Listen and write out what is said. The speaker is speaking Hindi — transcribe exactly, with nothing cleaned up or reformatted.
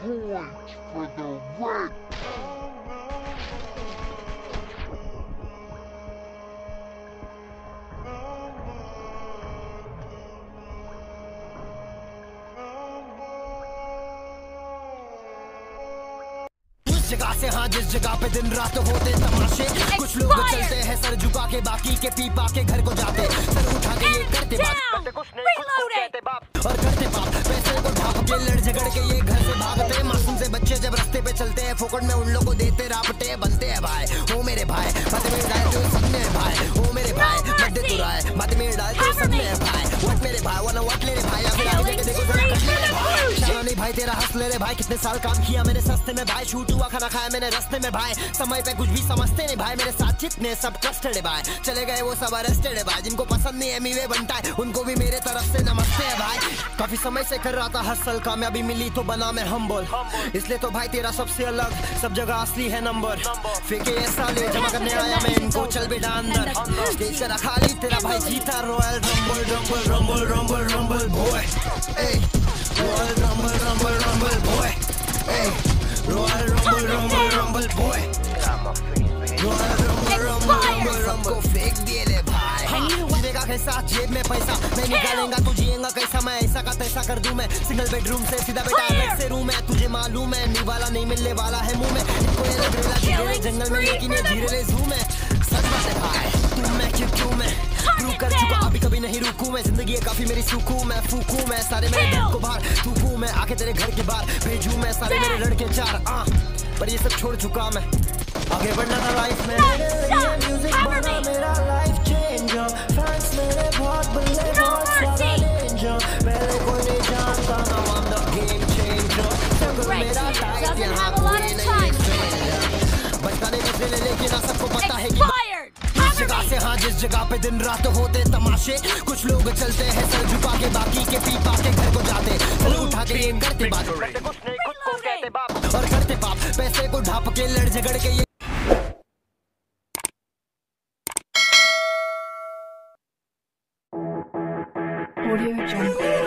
Point for the red. जगह से हाँ जिस जगह पे दिन रात होते तमाशे, कुछ लोग चलते हैं सर झुका के, बाकी के पी पा के घर को जाते, सर उठा के ये करते बात, करते कुछ नहीं खुद को कहते बाप और करते बाप, पैसे को ढाप के लड़ झगड़ के ये घर से भागते, मासूम से बच्चे जब रास्ते पे चलते हैं फोकट में उन लोगों को देते रापटे, बनते हैं भाई ओ मेरे भाई मत में डालते हो सबने भाई, ओ मेरे भाई मत दे तू राय मत में डालते हो सबने भाई, व्हाट मेरे भाई वाना व्हाट ले रे भाई, फिर आगे देखो जरा कट ले रे भाई, शाना नहीं भाई तेरा हंस ले रे भाई, कितने साल काम किया मैंने सस्ते में भाई, शूट हुआ खाना खाया मैंने रास्ते में भाई, समय पे कुछ भी समझते नहीं भाई, मेरे साथ जितने सब ट्रस्टेड है भाई, चले गए वो सब अरेस्टेड है भाई, जिनको पसंद नहीं है मीवे बनता है उनको भी मेरे तरफ से नमस्ते है भाई, काफी समय से कर रहा था हसल, कामयाबी मिली तो बना मैं हम्बल, इसलिए तो भाई तेरा सबसे अलग, सब जगह असली है नंबर, फेंके ऐसा ले जमा करने आया मैं इनको, चल बेटा अंदर स्टेज से रखा ली तेरा भाई जीता, royal rumble rumble rumble rumble rumble boy, royal rumble rumble rumble boy, royal rumble rumble rumble boy, royal rumble rumble rumble rumble फेंक दिए रे भाई, जिएगा कैसा जेब में पैसा मैं निकालेगा तू जिएगा कैसा, मैं ऐसा का तैसा कर दूं मैं, सिंगल बेडरूम से सीधा बेटा अलग से रूम है, तुझे मालूम है नी वाला नहीं मिलने वाला है मुंह में, इनको ये लग रहा है जंगल में लेकिन ये धीरे धीरे जूम है, सच बात है भाई तू मैं क्यों क्यों मैं प्रूव कर चुका अभी कभी नहीं रुकूं मैं, जिंदगी है काफी मेरी सुकूं मैं फूकूं मैं, सारे मेरे दिल को बाहर थूकूं मैं, आके तेरे घर के बाहर भेजूं मैं, सारे मेरे लड़के चार आ पर ये सब छोड़ चुका मैं, आगे बढ़ना था लाइफ में, म्यूजिक बना मेरा लाइफ चेंजर, फैंस मेरे बहुत बल्ले बहुत सारा डेंजर, पहले कोई नहीं जानता ना I'm the game changer, जंगल मेरा टाइट यहाँ कोई नहीं स्ट्रेंजर, बचकाने बदले ले लेकिन ना सबको पता है कि जिस जगह से हाँ जिस जगह पे दिन रात होते तमाशे, कुछ लोग चलते हैं सर झुका के, बाकी के पी पा के घर को जाते, सर उठा के ये करते बात, करते कुछ नहीं खुद को कहते बाप और करते बाप, पैसे को ढाप के लड़ झगड़ के ये Audio Jungle.